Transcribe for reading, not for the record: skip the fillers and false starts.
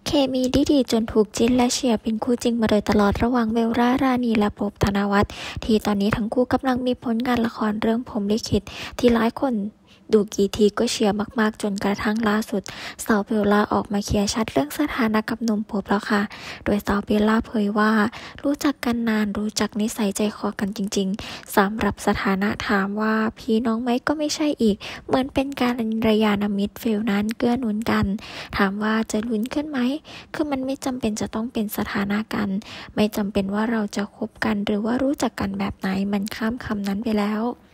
เคมีดีจนถูกจิ้นและเชียร์เป็นคู่จริงมาโดยตลอดระหว่างเบลล่ารานีและโป๊ปธนวัฒน์ที่ตอนนี้ทั้งคู่กำลังมีผลงานละครเรื่องพรหมลิขิตที่หลายคนดูกี่ทีก็เชียร์มากๆจนกระทั่งล่าสุดสาวเบลล่าออกมาเคลียร์ชัดเรื่องสถานะกับหนุ่มโป๊ปแล้วค่ะโดยสาวเบลล่าเผยว่ารู้จักกันนานรู้จักนิสัยใจคอกันจริงๆสำหรับสถานะถามว่าพี่น้องไหมก็ไม่ใช่อีกเหมือนเป็นการกัลยาณมิตรฟิลนั้นเกื้อหนุนกันถามว่าจะลุ้นขึ้นไหมคือมันไม่จำเป็นจะต้องเป็นสถานะกันไม่จำเป็นว่าเราจะคบกันหรือว่ารู้จักกันแบบไหนมันข้ามคำนั้นไปแล้ว